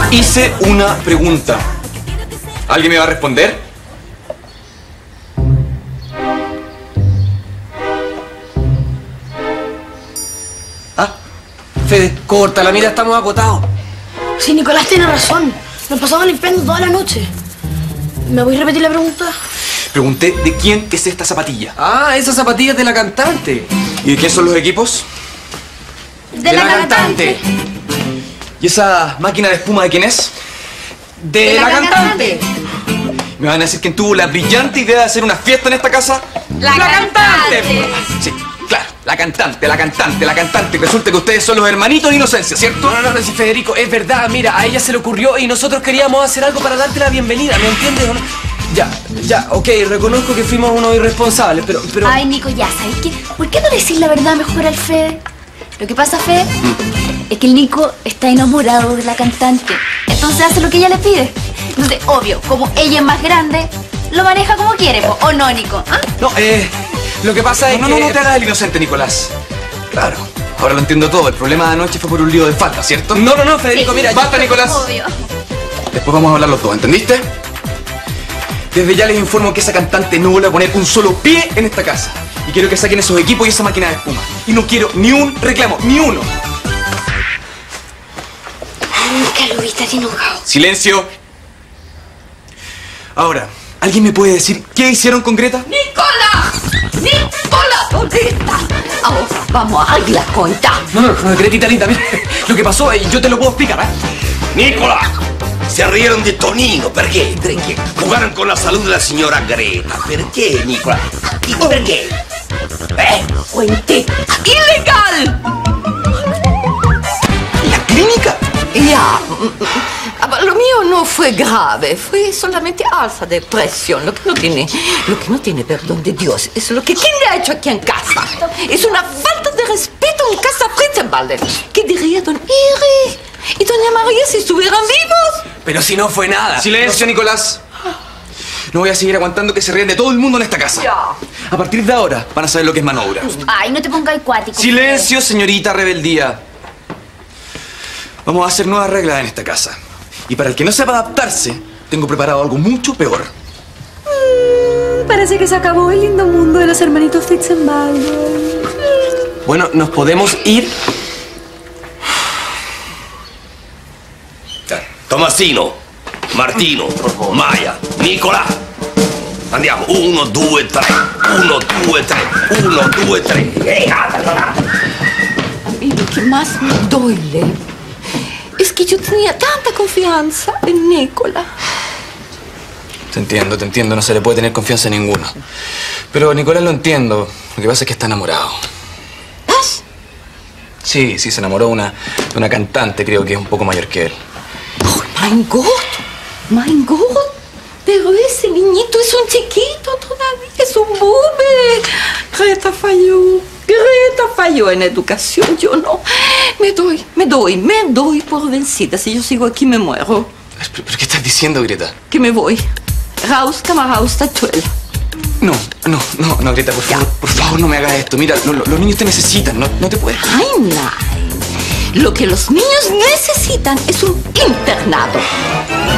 Hice una pregunta. ¿Alguien me va a responder? Ah, Fede, córtala, mira, estamos agotados. Sí, Nicolás tiene razón. Nos pasamos limpiando toda la noche. ¿Me voy a repetir la pregunta? Pregunté de quién es esta zapatilla. Ah, esas zapatillas de la cantante. ¿Y de quién son los equipos? De la cantante. ¿Y esa máquina de espuma de quién es? De la cantante. ¿Me van a decir quién tuvo la brillante idea de hacer una fiesta en esta casa? ¡La cantante! Sí, claro, la cantante. Y resulta que ustedes son los hermanitos de Inocencia, ¿cierto? No, sí, Federico, es verdad, mira, a ella se le ocurrió y nosotros queríamos hacer algo para darte la bienvenida, ¿me entiendes o no? Ya, ok, reconozco que fuimos unos irresponsables, pero... Ay, Nico, ya, ¿sabes qué? ¿Por qué no decir la verdad mejor al Fede? Lo que pasa, Fede, es que el Nico está enamorado de la cantante. Entonces hace lo que ella le pide. Entonces, obvio, como ella es más grande, lo maneja como quiere, po. ¿O no, Nico? ¿Ah? No, lo que pasa es que... No te hagas el inocente, Nicolás. Claro, ahora lo entiendo todo. El problema de anoche fue por un lío de falta, ¿cierto? No, Federico, Sí. mira... Basta, Nicolás. Obvio. Después vamos a hablar los dos, ¿entendiste? Desde ya les informo que esa cantante no vuelve a poner un solo pie en esta casa. Y quiero que saquen esos equipos y esa máquina de espuma. Y no quiero ni un reclamo, ni uno. Nunca lo viste tan enojado. ¡Silencio! Ahora, ¿alguien me puede decir qué hicieron con Greta? ¡Nicolás! ¿Dónde está? Ahora vamos a darle la cuenta. No, Gretita linda, mira, lo que pasó, yo te lo puedo explicar, ¿eh? Nicola, si rieron di Tonino, perché? Jugaron con la salud de la signora Greta. Perché, Nicola? Perché? Cuente. ¡Ilegal! ¿La clínica? Ya. Lo mío no fue grave, fue solamente alta de presión. Lo que no tiene perdón de Dios es lo que ¿quién le ha hecho aquí en casa? Es una falta de respeto en casa Fritzenbalde. ¿Qué diría don Iri y doña María si estuvieran vivos? Pero si no fue nada. ¡Silencio, Nicolás! No voy a seguir aguantando que se ríen de todo el mundo en esta casa. Ya. A partir de ahora van a saber lo que es mano obra. Ay, no te pongas acuático. ¡Silencio, señorita rebeldía! Vamos a hacer nuevas reglas en esta casa. Y para el que no sepa adaptarse, tengo preparado algo mucho peor. Parece que se acabó el lindo mundo de los hermanitos Fritzenbalde. Bueno, nos podemos ir. Tommasino, Martino, Maya, Nicola. Andiamo, 1, 2, 3. 1, 2, 3. 1, 2, 3. A mí lo que más me duele es que yo tenía tanta confianza en Nicola. Te entiendo, no se le puede tener confianza en ninguno. Pero Nicolás lo entiendo. Lo que pasa es que está enamorado. ¿Vas? Sí, se enamoró de una cantante, creo que es un poco mayor que él. Oh, mein Gott. Pero ese niñito es un chiquito todavía, es un bebé. Greta falló en educación. Yo no. Me doy por vencida. Si yo sigo aquí, me muero. ¿Pero qué estás diciendo, Greta? Que me voy. Raus, camarada, tachuela. No, Greta, por favor, no me hagas esto. Mira, los niños te necesitan, no te puedes... Ay, nein. Lo que los niños necesitan es un internado.